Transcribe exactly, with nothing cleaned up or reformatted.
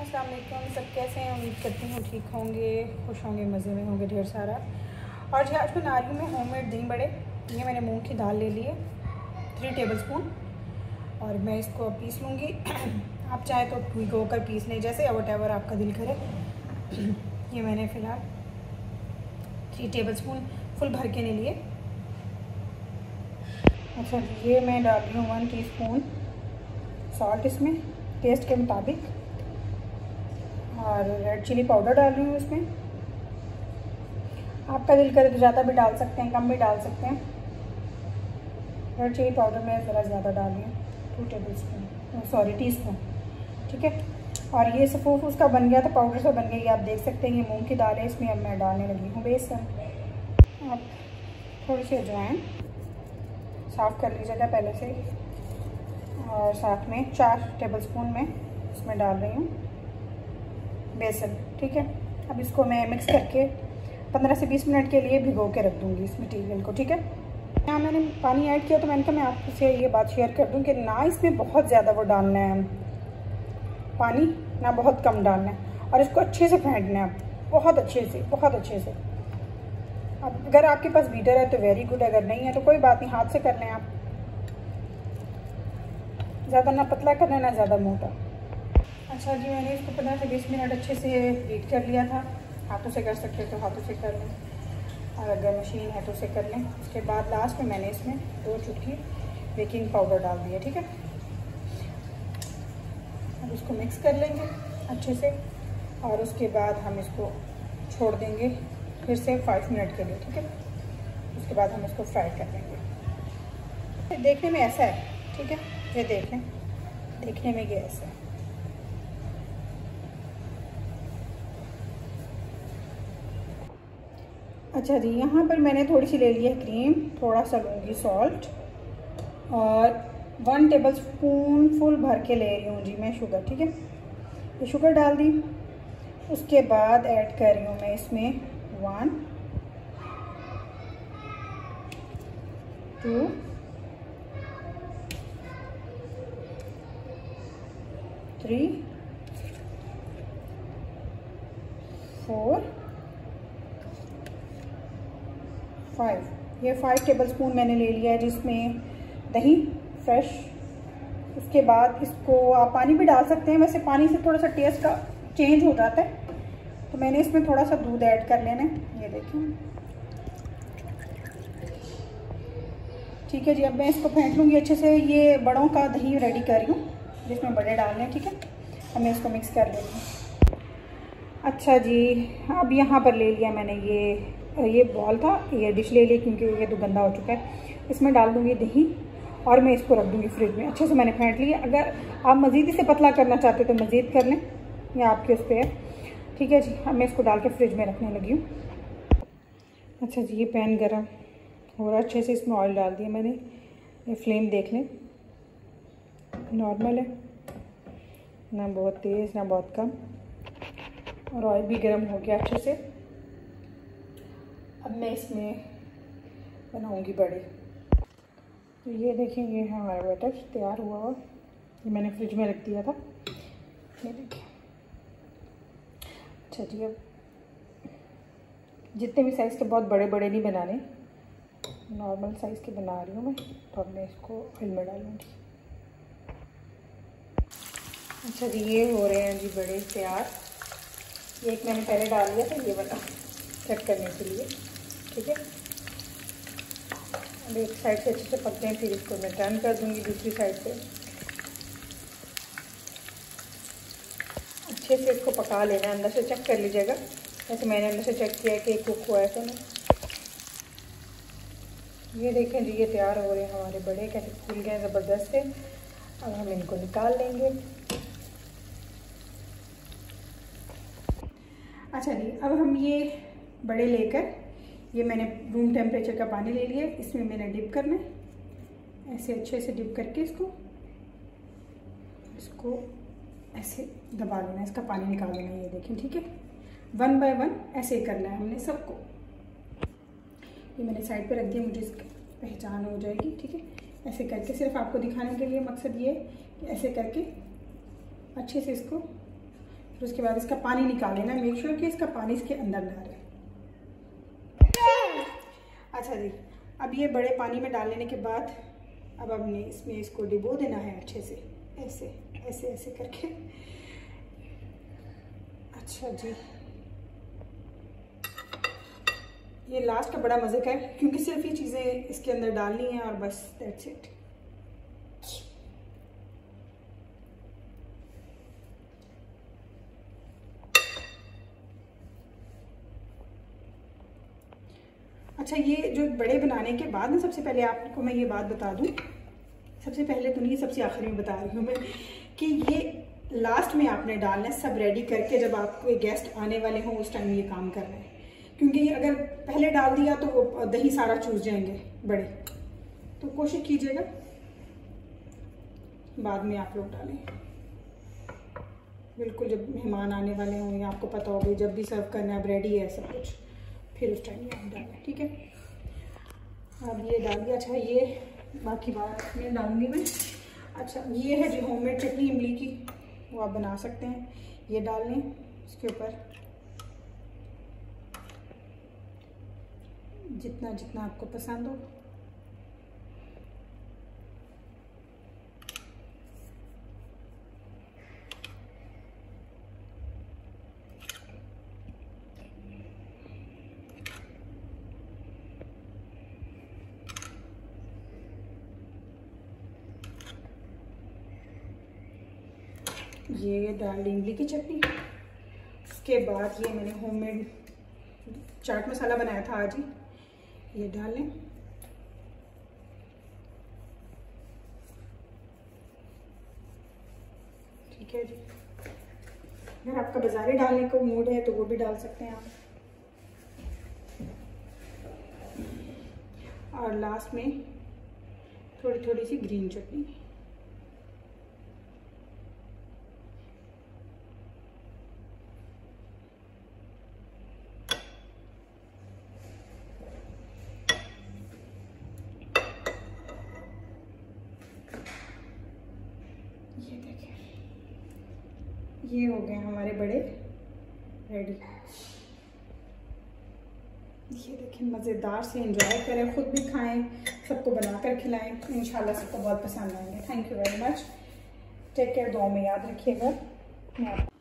अस्सलाम वालेकुम। सब कैसे हैं? उम्मीद करती हूँ ठीक होंगे, खुश होंगे, मज़े में होंगे ढेर सारा। और जी आज बना रही हूँ मैं होममेड दही बड़े। ये मैंने मूंग की दाल ले ली है थ्री टेबल स्पून और मैं इसको पीस लूँगी। आप चाहे तो भिगो कर पीस लें, जैसे वट एवर आपका दिल करे। ये मैंने फ़िलहाल थ्री टेबल स्पून फुल भर के ले लिए। अच्छा, ये मैं डाल रही हूँ वन टीस्पून सॉल्ट इसमें टेस्ट के मुताबिक, और रेड चिली पाउडर डाल रही हूँ इसमें। आपका दिल करे तो ज़्यादा भी डाल सकते हैं, कम भी डाल सकते हैं। रेड चिली पाउडर मैं ज़रा ज़्यादा डाल रही हूँ, two tablespoon sorry teaspoon, ठीक है। और ये सफ़ूफ उसका बन गया था, पाउडर सा बन गई, आप देख सकते हैं। ये मूंग की दाल है, इसमें अब मैं डालने लगी हूँ बेसन। आप थोड़ी सी अजवाइन साफ़ कर लीजिएगा पहले से, और साथ में चार टेबल स्पून में इसमें डाल रही हूँ बेसन, ठीक है। अब इसको मैं मिक्स करके पंद्रह से बीस मिनट के लिए भिगो के रख दूँगी इस मटेरियल को, ठीक है। यहाँ मैंने पानी ऐड किया तो मैंने कहा मैं आपसे ये बात शेयर कर दूँ कि ना इसमें बहुत ज़्यादा वो डालना है पानी, ना बहुत कम डालना है, और इसको अच्छे से फेंटना है, बहुत अच्छे से, बहुत अच्छे से। अब अगर आपके पास बीटर है तो वेरी गुड, अगर नहीं है तो कोई बात नहीं, हाथ से कर लें आप। ज़्यादा ना पतला करना ना ज़्यादा मोटा। अच्छा जी, मैंने इसको पंद्रह से बीस मिनट अच्छे से बीट कर लिया था। हाथों से कर सकते हो तो हाथों से कर लें, और अगर मशीन है तो उसे कर लें। उसके बाद लास्ट में मैंने इसमें दो चुटकी बेकिंग पाउडर डाल दिया, ठीक है। अब इसको मिक्स कर लेंगे अच्छे से, और उसके बाद हम इसको छोड़ देंगे फिर से फाइव मिनट के लिए, ठीक है। उसके बाद हम इसको फ्राई कर लेंगे। देखने में ऐसा है, ठीक है, ये देखें, देखने में ये ऐसा है। अच्छा जी, यहाँ पर मैंने थोड़ी सी ले ली है क्रीम, थोड़ा सा लूँगी सॉल्ट, और वन टेबल स्पून फुल भर के ले रही हूँ जी मैं शुगर, ठीक है। ये शुगर डाल दी। उसके बाद ऐड कर रही हूँ मैं इसमें one two three four five, ये फाइव टेबल स्पून मैंने ले लिया है जिसमें दही फ्रेश। उसके बाद इसको आप पानी भी डाल सकते हैं, वैसे पानी से थोड़ा सा टेस्ट का चेंज हो जाता है, तो मैंने इसमें थोड़ा सा दूध ऐड कर लेना है, ये देखिए, ठीक है जी। अब मैं इसको फेंट लूँगी अच्छे से। ये बड़ों का दही रेडी कर रही हूँ जिसमें बड़े डालने हैं, ठीक है। अब मैं इसको मिक्स कर लेती हूँ। अच्छा जी, अब यहाँ पर ले लिया मैंने ये ये बॉल था, ये डिश ले ली क्योंकि ये तो गंदा हो चुका है। इसमें डाल दूँगी दही और मैं इसको रख दूँगी फ्रिज में। अच्छे से मैंने फेंट लिया। अगर आप मज़ीद इसे पतला करना चाहते हो तो मज़ीद कर लें, या आपके उस पर है, ठीक है जी। अब मैं इसको डाल के फ्रिज में रखने लगी हूँ। अच्छा जी, ये पैन गरम हो रहा है अच्छे से, इसमें ऑयल डाल दिया मैंने। ये फ्लेम देख लें, नॉर्मल है, ना बहुत तेज़ ना बहुत कम, और ऑयल भी गर्म हो गया अच्छे से। अब मैं इसमें बनाऊंगी बड़े। तो ये देखें, ये है हमारा बैटर तैयार हुआ हुआ। ये मैंने फ्रिज में रख दिया था, ये देखिए। अच्छा जी, अब जितने भी साइज़ के, बहुत बड़े बड़े नहीं बनाने, नॉर्मल साइज़ के बना रही हूँ मैं। तो अब मैं इसको ऑयल में डालूँगी। अच्छा जी, ये हो रहे हैं जी बड़े तैयार। ये एक मैंने पहले डाल दिया था, ये बना कट करने के लिए, ठीक है। अब एक साइड से अच्छे से पकते हैं, फिर इसको मैं टर्न कर दूँगी दूसरी साइड से। अच्छे से इसको पका लेना, अंदर से चेक कर लीजिएगा। वैसे मैंने अंदर से चेक किया कि कुक हुआ है तो नहीं। ये देखें जी, ये तैयार हो रहे हैं हमारे बड़े, कैसे फूल गए ज़बरदस्त से। अब हम इनको निकाल लेंगे। अच्छा जी, अब हम ये बड़े लेकर, ये मैंने रूम टेम्परेचर का पानी ले लिया, इसमें मैंने डिप करना है। ऐसे अच्छे से डिप करके इसको इसको ऐसे दबा लेना, इसका पानी निकाल लेना, ये देखें, ठीक है। वन बाय वन ऐसे ही करना है हमने सबको। ये मैंने साइड पे रख दिया, मुझे इसकी पहचान हो जाएगी, ठीक है। ऐसे करके, सिर्फ आपको दिखाने के लिए, मकसद ये कि ऐसे करके अच्छे से इसको फिर उसके बाद इसका पानी निकाल लेना, मेक श्योर कि इसका पानी इसके अंदर ना रहे। अच्छा जी, अब ये बड़े पानी में डाल लेने के बाद अब हमने इसमें इसको डिबो देना है अच्छे से, ऐसे ऐसे ऐसे करके। अच्छा जी, ये लास्ट का बड़ा मज़े का है क्योंकि सिर्फ ये चीज़ें इसके अंदर डालनी है और बस दैट्स इट। अच्छा, ये जो बड़े बनाने के बाद ना सबसे पहले आपको मैं ये बात बता दूं, सबसे पहले तो नहीं, सबसे आखिरी में बता रही हूँ मैं कि ये लास्ट में आपने डालना है, सब रेडी करके जब आपको गेस्ट आने वाले हों उस टाइम ये काम करना है, क्योंकि अगर पहले डाल दिया तो वो दही सारा चूस जाएंगे बड़े। तो कोशिश कीजिएगा बाद में आप लोग डालें, बिल्कुल जब मेहमान आने वाले हों या आपको पता होगा जब भी सर्व करना है अब रेडी है सब कुछ, फिर उस टाइम में आप डालें। ठीक है, अब ये डाल दिया। अच्छा, ये बाकी बात में डालूंगी मैं। अच्छा, ये है जो होममेड चटनी इमली की, वो आप बना सकते हैं। ये डाल लें इसके ऊपर जितना जितना आपको पसंद हो। ये डाल इमली की चटनी। उसके बाद ये मैंने होममेड चाट मसाला बनाया था आज ही, ये डाल लें। ठीक है जी, अगर आपका बाजारी डालने का मूड है तो वो भी डाल सकते हैं आप। और लास्ट में थोड़ी थोड़ी सी ग्रीन चटनी। ये देखें, ये हो गए हमारे बड़े रेडी। ये देखें, मज़ेदार से एंजॉय करें, खुद भी खाएं, सबको बनाकर खिलाएं, इंशाल्लाह सबको बहुत पसंद आएंगे। Thank you very much, take care, दुआ में याद रखिएगा। मैं